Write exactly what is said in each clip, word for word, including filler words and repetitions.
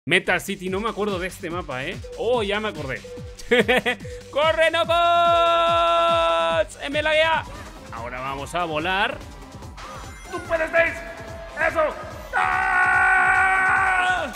Metal City, no me acuerdo de este mapa, ¿eh? Oh, ya me acordé. ¡Corre, Knuckles! ¡M la guía! Ahora vamos a volar. ¡Tú puedes, Tails! ¡Eso! ¡Ah!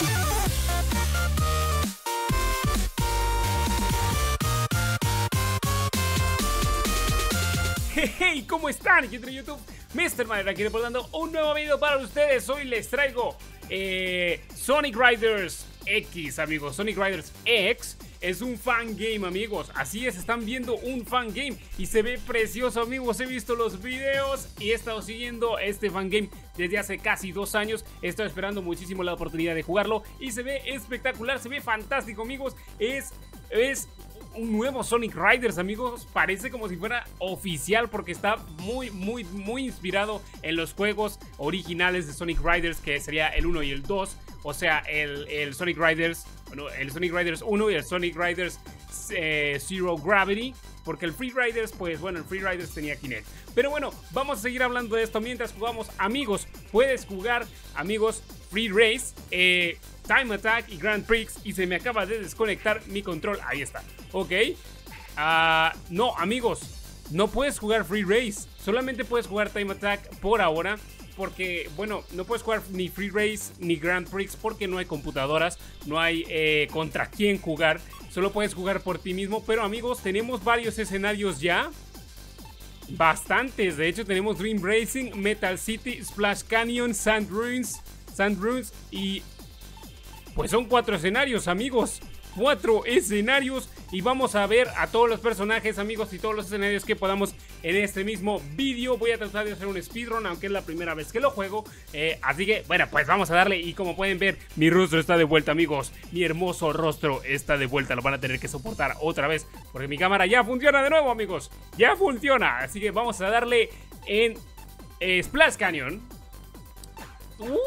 Hey, ¿cómo están? Aquí en YouTube, mister Madera aquí reportando un nuevo video para ustedes. Hoy les traigo eh, Sonic Riders X, amigos. Sonic Riders X es un fan game, amigos. Así es, están viendo un fan game y se ve precioso, amigos. He visto los videos y he estado siguiendo este fan game desde hace casi dos años. He estado esperando muchísimo la oportunidad de jugarlo y se ve espectacular, se ve fantástico, amigos. Es... es un nuevo Sonic Riders, amigos. Parece como si fuera oficial porque está muy, muy, muy inspirado en los juegos originales de Sonic Riders, que sería el uno y el dos. O sea, el, el Sonic Riders, bueno, el Sonic Riders uno y el Sonic Riders eh, Zero Gravity. Porque el Free Riders, pues bueno, el Free Riders tenía Kinect. Pero bueno, vamos a seguir hablando de esto mientras jugamos, amigos. Puedes jugar, amigos, Free Race, eh, Time Attack y Grand Prix. Y se me acaba de desconectar mi control. Ahí está. Ok. Uh, no, amigos, no puedes jugar Free Race. Solamente puedes jugar Time Attack por ahora. Porque, bueno, no puedes jugar ni Free Race ni Grand Prix porque no hay computadoras. No hay eh, contra quién jugar. Solo puedes jugar por ti mismo. Pero, amigos, tenemos varios escenarios ya. Bastantes. De hecho, tenemos Dream Racing, Metal City, Splash Canyon, Sand Ruins, Sand Ruins y... pues son cuatro escenarios, amigos. Cuatro escenarios. Y vamos a ver a todos los personajes, amigos, y todos los escenarios que podamos en este mismo vídeo. Voy a tratar de hacer un speedrun, aunque es la primera vez que lo juego. eh, Así que, bueno, pues vamos a darle. Y como pueden ver, mi rostro está de vuelta, amigos. Mi hermoso rostro está de vuelta. Lo van a tener que soportar otra vez, porque mi cámara ya funciona de nuevo, amigos. Ya funciona. Así que vamos a darle en eh, Splash Canyon. uh,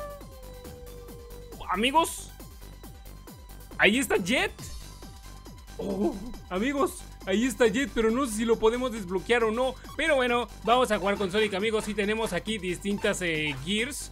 Amigos, ahí está Jet. Oh, amigos, ahí está Jet, pero no sé si lo podemos desbloquear o no. Pero bueno, vamos a jugar con Sonic, amigos. Y tenemos aquí distintas eh, Gears,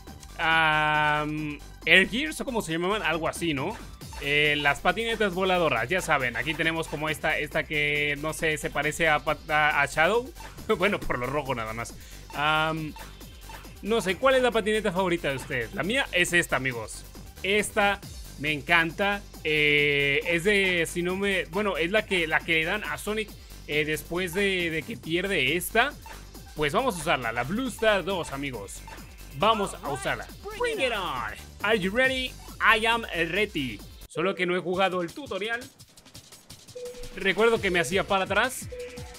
um, Air Gears, o como se llamaban, algo así, ¿no? Eh, las patinetas voladoras, ya saben. Aquí tenemos como esta, esta que, no sé, se parece a, a, a Shadow. Bueno, por lo rojo nada más. um, No sé, ¿cuál es la patineta favorita de ustedes? La mía es esta, amigos. Esta me encanta. eh, Es de, si no me... bueno, es la que, la que le dan a Sonic eh, después de, de que pierde esta. Pues vamos a usarla, la Blue Star dos, amigos. Vamos a usarla. Bring it on. Are you ready? I am ready. Solo que no he jugado el tutorial. Recuerdo que me hacía para atrás.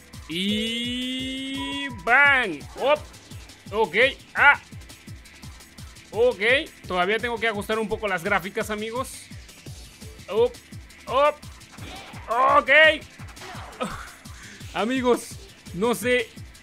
Y... ¡bang! ¡op! Ok, ah ok, todavía tengo que ajustar un poco las gráficas, amigos. Up, up. Ok. Amigos, no sé.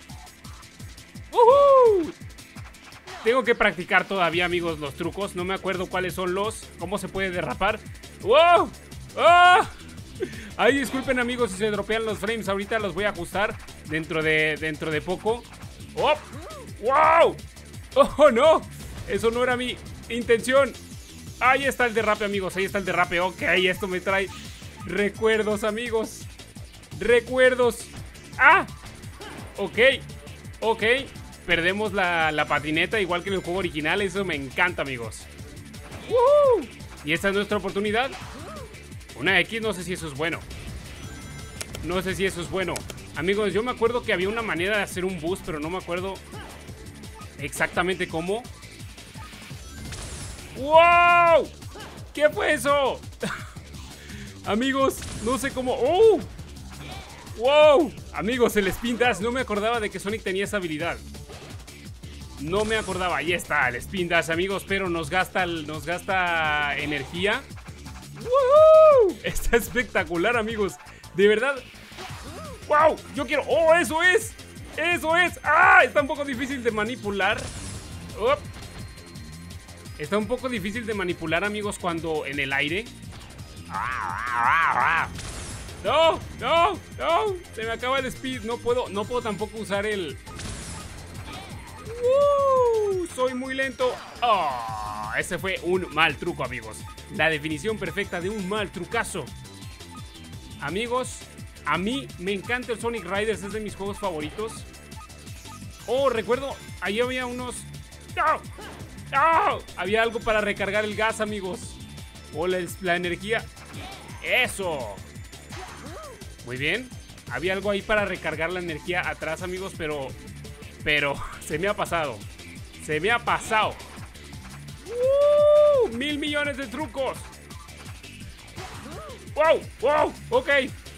uh-huh. Tengo que practicar todavía, amigos, los trucos. No me acuerdo cuáles son los... cómo se puede derrapar. ¡Wow! ¡Ah! Ay, disculpen, amigos, si se dropean los frames. Ahorita los voy a ajustar dentro de, dentro de poco. ¡Oh! ¡Wow! ¡Oh, no! Eso no era mi intención. Ahí está el derrape, amigos. Ahí está el derrape. Ok, esto me trae recuerdos, amigos. Recuerdos. ¡Ah! Ok, ok. Perdemos la, la patineta igual que en el juego original. Eso me encanta, amigos. ¡Woo! Y esta es nuestra oportunidad. Una X, no sé si eso es bueno. No sé si eso es bueno. Amigos, yo me acuerdo que había una manera de hacer un boost, pero no me acuerdo exactamente cómo. ¡Wow! ¿Qué fue eso? Amigos, no sé cómo. ¡Oh! ¡Wow! Amigos, el Spin Dash. No me acordaba de que Sonic tenía esa habilidad. No me acordaba. Ahí está, el Spin Dash, amigos. Pero nos gasta, nos gasta energía. ¡Woohoo! Está espectacular, amigos. De verdad. ¡Wow! Yo quiero... ¡oh, eso es! ¡Eso es! ¡Ah! Está un poco difícil de manipular. ¡oh! Está un poco difícil de manipular, amigos, cuando en el aire. ¡No! ¡No! ¡No! Se me acaba el speed. No puedo, no puedo tampoco usar el... ¡Uh! Soy muy lento. ¡Oh! ese fue un mal truco, amigos. La definición perfecta de un mal trucazo. Amigos, a mí me encanta el Sonic Riders, es de mis juegos favoritos. Oh, recuerdo, ahí había unos... ¡No! ¡No! Había algo para recargar el gas, amigos. O la, la energía. ¡Eso! Muy bien. Había algo ahí para recargar la energía atrás, amigos, pero... Pero se me ha pasado. Se me ha pasado. ¡Uh! ¡Mil millones de trucos! ¡Wow! ¡Wow! ¡Ok!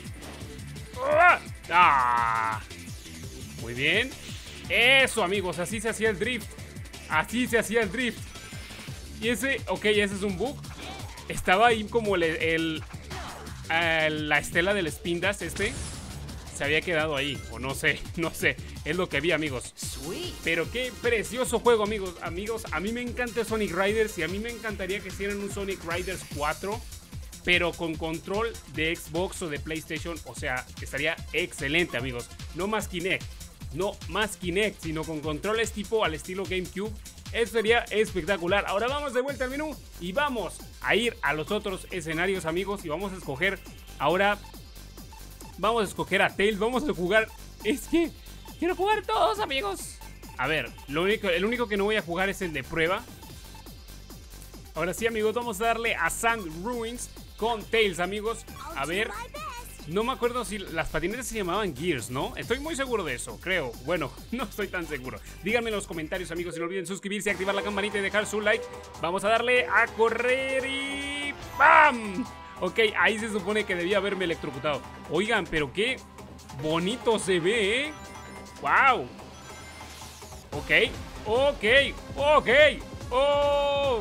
¡Ah! Muy bien. Eso, amigos, así se hacía el drift. Así se hacía el drift. Y ese, ok, ese es un bug. Estaba ahí como el, el, el la estela del Spindas este. Se había quedado ahí, o no sé, no sé. Es lo que vi, amigos. Pero qué precioso juego, amigos. Amigos, a mí me encanta Sonic Riders. Y a mí me encantaría que hicieran un Sonic Riders cuatro, pero con control de Xbox o de PlayStation. O sea, estaría excelente, amigos. No más Kinect. No más Kinect, sino con controles tipo al estilo GameCube. Eso sería espectacular. Ahora vamos de vuelta al menú y vamos a ir a los otros escenarios, amigos. Y vamos a escoger ahora... Vamos a escoger a Tails. Vamos a jugar... Es que quiero jugar todos, amigos. A ver, lo único, el único que no voy a jugar es el de prueba. Ahora sí, amigos, vamos a darle a Sand Ruins con Tails, amigos. A ver... No me acuerdo si las patinetas se llamaban Gears, ¿no? Estoy muy seguro de eso, creo. Bueno, no estoy tan seguro. Díganme en los comentarios, amigos, y no olviden suscribirse, activar la campanita y dejar su like. Vamos a darle a correr y... ¡Bam! Ok, ahí se supone que debía haberme electrocutado. Oigan, pero qué bonito se ve, ¿eh? ¡Wow! Ok, ok, ok. ¡Oh!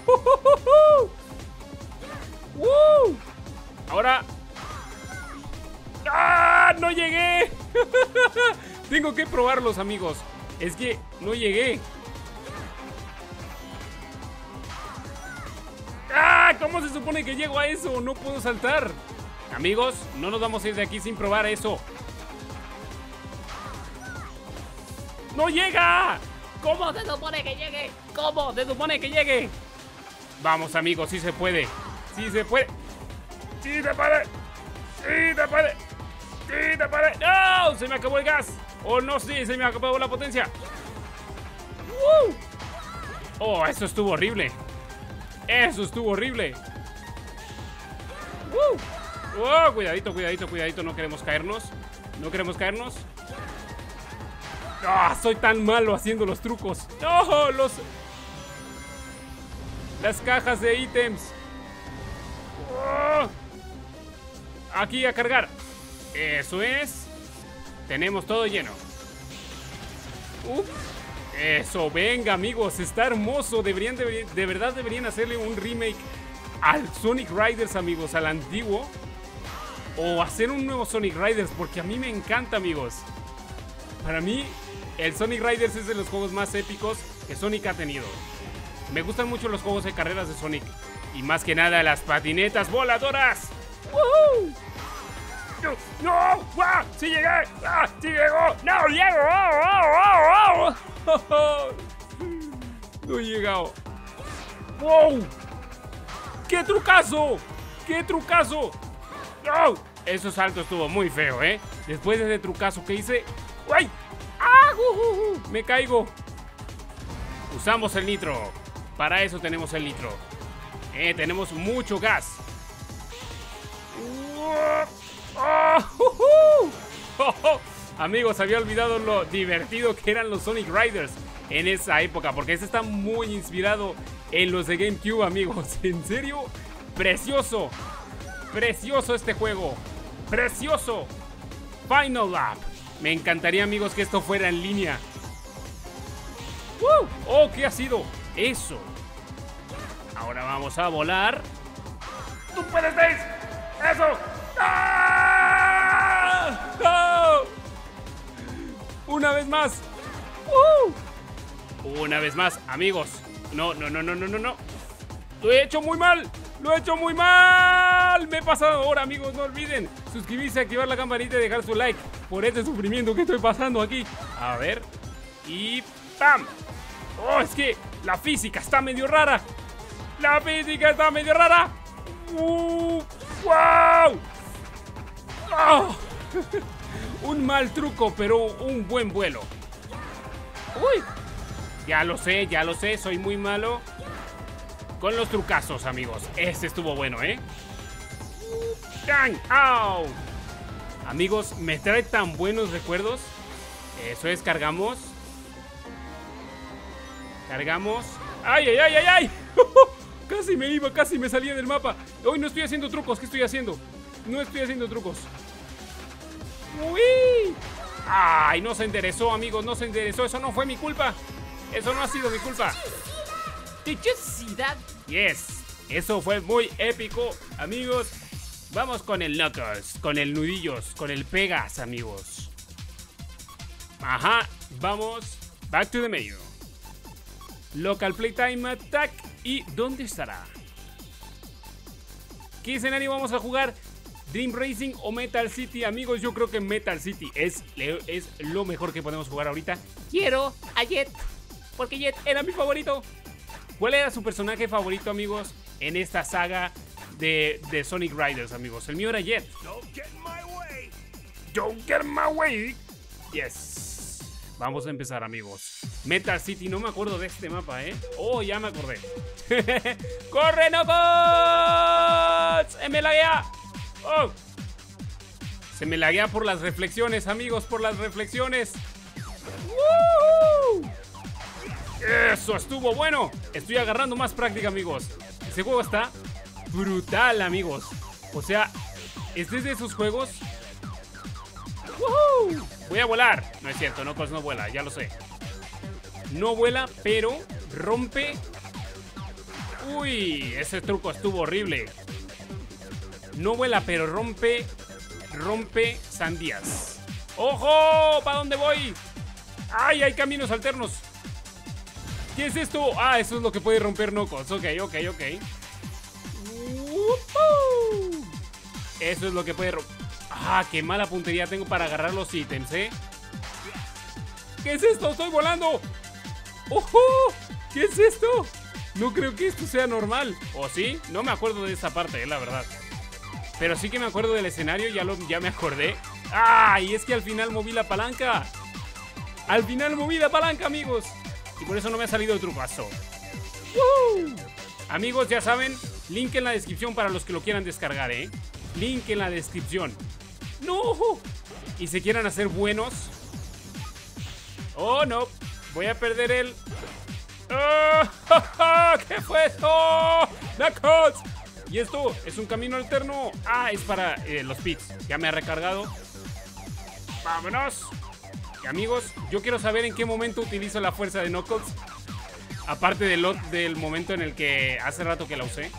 ¡Woo! Ahora... ¡Ah! ¡No llegué! Tengo que probarlos, amigos. Es que no llegué. ¡Ah! ¿Cómo se supone que llego a eso? No puedo saltar. Amigos, no nos vamos a ir de aquí sin probar eso. ¡No llega! ¿Cómo se supone que llegue? ¿Cómo se supone que llegue? Vamos, amigos, sí se puede. Sí se puede. Sí se puede. Sí se puede. ¡Sí, te paré! ¡No! ¡Se me acabó el gas! ¡Oh, no! ¡Sí! ¡Se me acabó la potencia! ¡Woo! ¡Oh! Eso estuvo horrible. Eso estuvo horrible. ¡Woo! ¡Oh! Cuidadito, cuidadito, cuidadito. No queremos caernos. No queremos caernos. ¡Ah! Soy tan malo haciendo los trucos. ¡No! Los... Las cajas de ítems. ¡Oh! Aquí a cargar. Eso es. Tenemos todo lleno. Uf. Eso, venga, amigos. Está hermoso. Deberían, de, de verdad deberían hacerle un remake al Sonic Riders, amigos, al antiguo. O hacer un nuevo Sonic Riders, porque a mí me encanta, amigos. Para mí, el Sonic Riders es de los juegos más épicos que Sonic ha tenido. Me gustan mucho los juegos de carreras de Sonic. Y más que nada, las patinetas voladoras. ¡Woohoo! ¡No! ¡No! ¡Ah! ¡Sí llegué! ¡Ah! ¡Sí llegó! ¡No llego! ¡Oh, oh, oh, oh! No he llegado. ¡Wow! ¡Qué trucazo! ¡Qué trucazo! ¡No! Ese salto estuvo muy feo, ¿eh? Después de ese trucazo que hice... ¡Ay! ¡Ah! Uh, uh, uh! ¡Me caigo! Usamos el nitro. Para eso tenemos el nitro. Eh, tenemos mucho gas. ¡Oh! ¡Oh! ¡Uh! ¡Oh! ¡Oh! Amigos, había olvidado lo divertido que eran los Sonic Riders en esa época, porque este está muy inspirado en los de GameCube, amigos. En serio, precioso. Precioso este juego. Precioso. Final Lap. Me encantaría, amigos, que esto fuera en línea. ¡Uh! ¡Oh! ¿Qué ha sido? Eso. Ahora vamos a volar. ¡Tú puedes, Tails! ¡Eso! ¡Ah! ¡Oh! Una vez más. ¡Uh! Una vez más, amigos. No, no, no, no, no, no, no. Lo he hecho muy mal. Lo he hecho muy mal. Me he pasado ahora, amigos. No olviden suscribirse, activar la campanita y dejar su like por este sufrimiento que estoy pasando aquí. A ver. Y ¡pam! Oh, es que La física está medio rara. La física está medio rara. Uh, ¡Wow! Oh. Un mal truco, pero un buen vuelo. Uy. Ya lo sé, ya lo sé. Soy muy malo con los trucazos, amigos. Este estuvo bueno, ¿eh? ¡Dang! ¡Au! Amigos, me trae tan buenos recuerdos. Eso es, cargamos. Cargamos. ¡Ay, ay, ay, ay, ay! Casi me iba, casi me salía del mapa. Hoy no estoy haciendo trucos, ¿qué estoy haciendo? No estoy haciendo trucos. ¡Uy! ¡Ay, no se enderezó, amigos! No se enderezó, eso no fue mi culpa. Eso no ha sido mi culpa. Did you see that? Yes, eso fue muy épico, amigos. Vamos con el Knuckles, con el Nudillos, con el Pegas, amigos. Ajá, vamos. Back to the menu. Local Playtime Attack. ¿Y dónde estará? ¿Qué escenario vamos a jugar? Dream Racing o Metal City. Amigos, yo creo que Metal City es, es lo mejor que podemos jugar ahorita. Quiero a Jet, porque Jet era mi favorito. ¿Cuál era su personaje favorito, amigos, en esta saga de, de Sonic Riders, amigos? El mío era Jet. Don't get in my way. Don't get in my way. Yes. Vamos a empezar, amigos. Metal City, no me acuerdo de este mapa, ¿eh? Oh, ya me acordé. ¡Corre, Knuckles! ¡Se me laguea! ¡Oh! Se me laguea por las reflexiones, amigos, por las reflexiones. ¡Woo! ¡Eso estuvo bueno! Estoy agarrando más práctica, amigos. Este juego está brutal, amigos. O sea, este es de esos juegos. ¡Woohoo! Voy a volar. No es cierto, Knuckles no vuela, ya lo sé. No vuela, pero rompe. Uy, ese truco estuvo horrible. No vuela, pero rompe. Rompe sandías. ¡Ojo! ¿Para dónde voy? ¡Ay, hay caminos alternos! ¿Qué es esto? Ah, eso es lo que puede romper Knuckles. Ok, ok, ok. Uh-huh. Eso es lo que puede romper. Ah, qué mala puntería tengo para agarrar los ítems, ¿eh? ¿Qué es esto? ¡Estoy volando! ¡Ojo! ¿Qué es esto? No creo que esto sea normal. ¿O sí? No me acuerdo de esa parte, eh, la verdad. Pero sí que me acuerdo del escenario, ya, lo, ya me acordé. ¡Ah! Y es que al final moví la palanca. Al final moví la palanca, amigos. Y por eso no me ha salido el trucazo. ¡Woo! Amigos, ya saben, link en la descripción para los que lo quieran descargar, ¿eh? Link en la descripción. ¡No! Y si quieran hacer buenos. ¡Oh, no! Voy a perder el... ¡Oh! ¿Qué fue esto? ¡Knuckles! Y esto es un camino alterno. Ah, es para eh, los pits. Ya me ha recargado. ¡Vámonos! Y amigos, yo quiero saber en qué momento utilizo la fuerza de Knuckles. Aparte del, del momento en el que hace rato que la usé.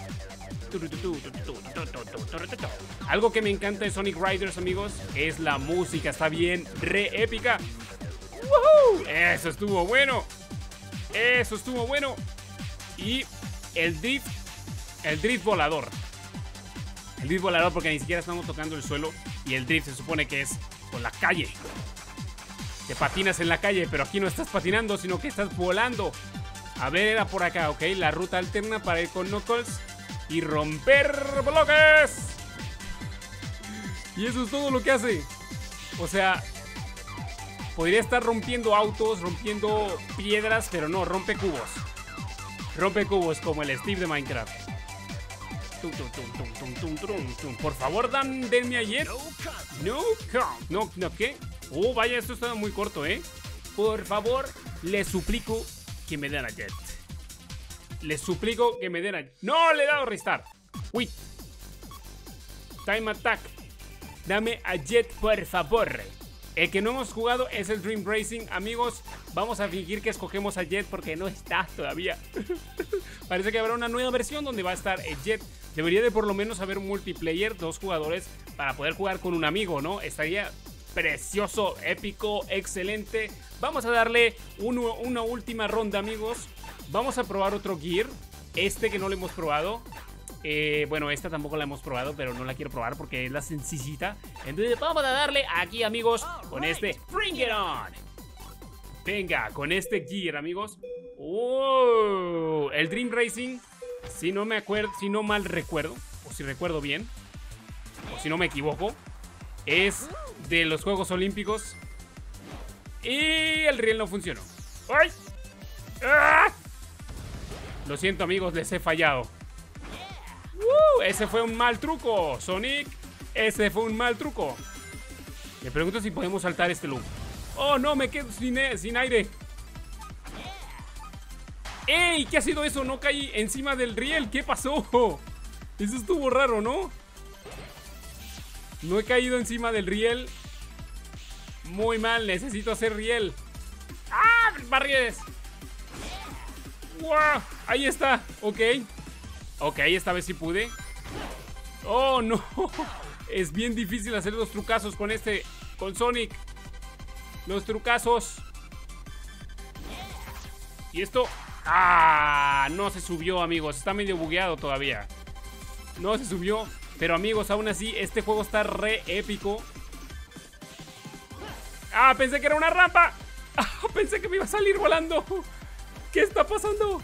Algo que me encanta de Sonic Riders, amigos, es la música. Está bien, re épica. ¡Woohoo! Eso estuvo bueno. Eso estuvo bueno. Y el drift. El drift volador. El drift volador porque ni siquiera estamos tocando el suelo. Y el drift se supone que es por la calle. Te patinas en la calle, pero aquí no estás patinando, sino que estás volando. A ver, era por acá, ok. La ruta alterna para ir con Knuckles y romper bloques. Y eso es todo lo que hace. O sea, podría estar rompiendo autos, rompiendo piedras, pero no, rompe cubos. Rompe cubos como el Steve de Minecraft. Por favor, dan, denme a Jet. No, no, no, ¿qué? Oh, vaya, esto está muy corto, ¿eh? Por favor, les suplico que me den a Jet. Les suplico que me den a... ¡No! Le he dado restart. Uy. Time Attack. Dame a Jet, por favor. El que no hemos jugado es el Dream Racing. Amigos, vamos a fingir que escogemos a Jet porque no está todavía. Parece que habrá una nueva versión donde va a estar el Jet. Debería de por lo menos haber un multiplayer, dos jugadores, para poder jugar con un amigo, ¿no? Estaría precioso, épico, excelente. Vamos a darle uno, una última ronda, amigos. Vamos a probar otro gear. Este que no lo hemos probado. Eh, bueno, esta tampoco la hemos probado, pero no la quiero probar porque es la sencillita. Entonces vamos a darle aquí, amigos, con este Bring It On. Venga, con este gear, amigos. Oh, el Dream Racing, si no me acuerdo, si no mal recuerdo, o si recuerdo bien, o si no me equivoco, es de los Juegos Olímpicos. Y el riel no funcionó. ¡Ay! ¡Ah! Lo siento, amigos, les he fallado. ¡Uh! Ese fue un mal truco, Sonic. Ese fue un mal truco. Me pregunto si podemos saltar este loop. ¡Oh, no! Me quedo sin, sin aire. ¡Ey! ¿Qué ha sido eso? No caí encima del riel. ¿Qué pasó? Eso estuvo raro, ¿no? No he caído encima del riel. Muy mal, necesito hacer riel. ¡Ah! ¡Barrieres! ¡Wow! Ahí está, ok. Ok, esta vez sí pude. ¡Oh, no! Es bien difícil hacer los trucazos con este... Con Sonic. Los trucazos. Y esto... ¡Ah! No se subió, amigos. Está medio bugueado todavía. No se subió. Pero, amigos, aún así, este juego está re épico. ¡Ah! Pensé que era una rampa. ¡Ah! Pensé que me iba a salir volando. ¿Qué está pasando?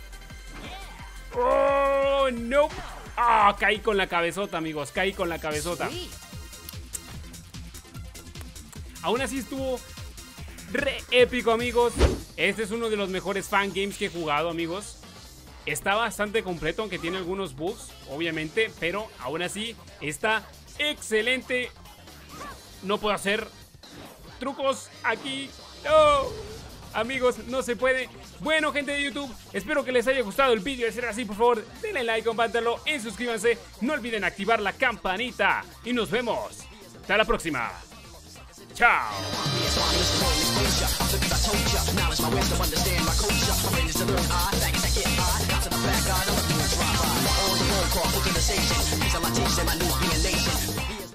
¡Oh, no! ¡Ah! Caí con la cabezota, amigos. Caí con la cabezota. Aún así estuvo re épico, amigos. Este es uno de los mejores fan games que he jugado, amigos. Está bastante completo, aunque tiene algunos bugs, obviamente. Pero aún así está excelente. No puedo hacer trucos aquí. ¡No! Amigos, no se puede. Bueno, gente de YouTube, espero que les haya gustado el vídeo. De ser así, por favor, denle like, compártanlo y suscríbanse. No olviden activar la campanita. Y nos vemos. Hasta la próxima. Chao. All the roll call, looking to say